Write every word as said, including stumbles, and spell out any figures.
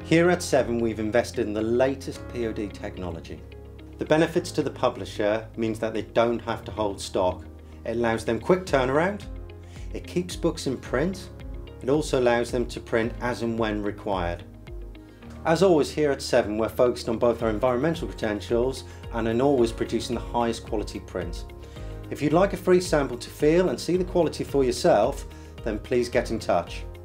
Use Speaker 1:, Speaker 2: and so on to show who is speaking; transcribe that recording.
Speaker 1: Here at Seven, we've invested in the latest P O D technology. The benefits to the publisher means that they don't have to hold stock. It allows them quick turnaround, it keeps books in print, it also allows them to print as and when required. As always, here at Seven, we're focused on both our environmental credentials and in always producing the highest quality print. If you'd like a free sample to feel and see the quality for yourself, then please get in touch.